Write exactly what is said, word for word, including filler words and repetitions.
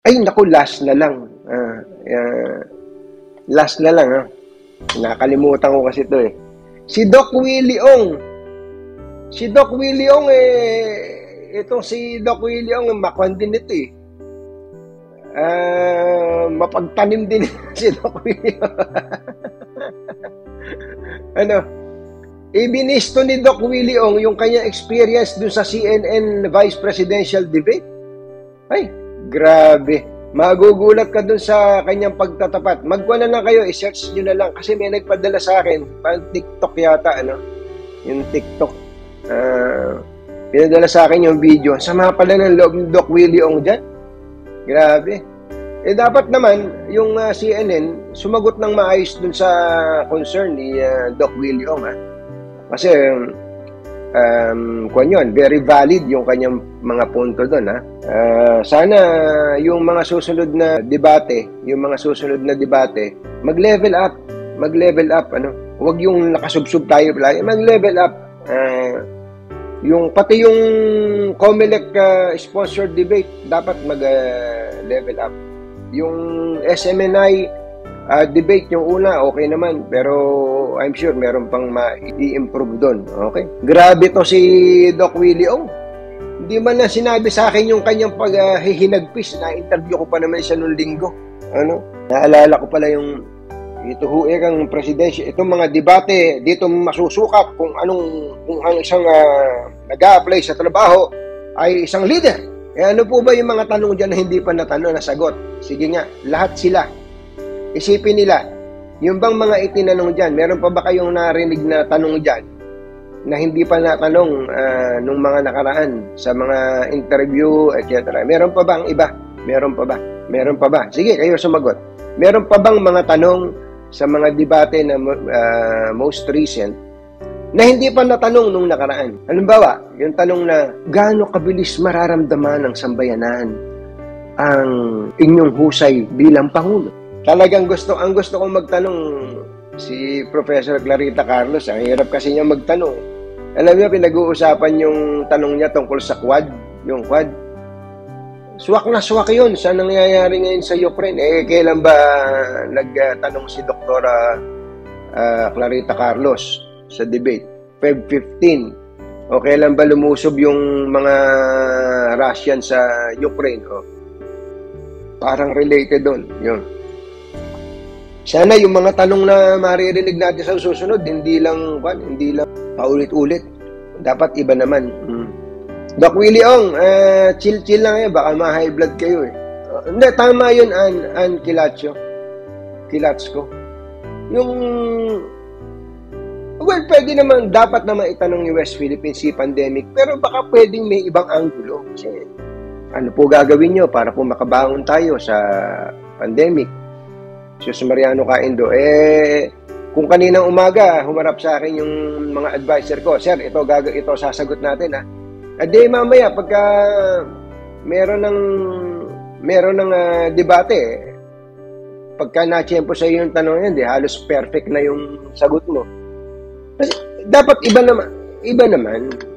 Ay, naku, last na lang. Ah, uh, last na lang, ha? Nakalimutan ko kasi ito, eh. Si Doc Willie Ong. Si Doc Willie Ong, eh, itong si Doc Willie Ong, makwan din ito, eh. Uh, mapagtanim din si Doc Willie Ong. Ano? Ibinisto ni Doc Willie Ong yung kanyang experience dun sa C N N Vice Presidential Debate. Ay, grabe. Magugulat ka dun sa kanyang pagtatapat. Magwa na lang kayo, i-search nyo na lang. Kasi may nagpadala sa akin, parang TikTok yata, ano? Yung TikTok. Uh, pinadala sa akin yung video. Sama pala ng loob ni Doc Willie Ong dyan. Grabe. Eh, dapat naman, yung uh, C N N, sumagot ng maayos dun sa concern ni uh, Doc Willie Ong, ha? Kasi, um, kung yun, very valid yung kanyang mga punto doon, ha. Uh, sana yung mga susunod na debate, yung mga susunod na debate, mag-level up, mag-level up, ano. Huwag yung nakasubsub tayo, mag-level up. Uh, yung, pati yung COMELEC uh, sponsored debate, dapat mag-level uh, up. Yung S M N I Uh, debate yung una, okay naman. Pero I'm sure meron pang ma-i-improve doon. Okay? Grabe to si Doc Willie Ong. Hindi man na sinabi sa akin yung kanyang paghihinagpis. Uh, Na-interview ko pa naman siya nung linggo. Ano? Naalala ko pala yung ito ho, ikang presidensya. Itong mga debate, dito masusukat kung anong, kung ang isang uh, nag-a-apply sa trabaho ay isang leader. Eh ano po ba yung mga tanong dyan na hindi pa natanong, nasagot? Sige nga, lahat sila. Isipin nila, yung bang mga itinanong dyan, meron pa ba kayong narinig na tanong dyan na hindi pa natanong uh, nung mga nakaraan sa mga interview, et cetera. Meron pa ba ang iba? Meron pa ba? Meron pa ba? Sige, kayo sumagot. Meron pa bang mga tanong sa mga debate na uh, most recent na hindi pa natanong nung nakaraan? Halimbawa, yung tanong na, gaano kabilis mararamdaman ng sambayanan ang inyong husay bilang Pangulo? Talagang gusto, ang gusto kong magtanong si Professor Clarita Carlos. Ang hirap kasi niya magtanong. Alam niyo, pinag-uusapan yung tanong niya tungkol sa Quad, yung Quad. Swak na swak yun sa nangyayari ngayon sa Ukraine. Eh, kailan ba nagtanong si Doktora uh, Clarita Carlos sa debate? February fifteenth. O kailan ba lumusob yung mga Russian sa Ukraine? O, parang related doon. Yun. Sana yung mga tanong na maririnig natin sa susunod, hindi lang, hindi lang paulit-ulit. Dapat iba naman. Hmm. Doc Willie Ong, uh, chill-chill lang eh. Baka ma-high blood kayo eh. Uh, hindi, tama yun, Ann, Ann Kilatcho. Kilatsko. Yung, well, pwede naman, dapat naman itanong yung West Philippines Sea pandemic, pero baka pwedeng may ibang angulo. Kasi, ano po gagawin nyo para po makabangon tayo sa pandemic? Sus Mariano Caindo, eh, kung kaninang umaga, humarap sa akin yung mga advisor ko, Sir, ito, gaga, ito sasagot natin, ha? At di mamaya, pagka meron ng, meron ng uh, debate, pagka na-tiyempo sa iyo yung tanong yan, di, halos perfect na yung sagot mo. Kasi, dapat iba naman, iba naman,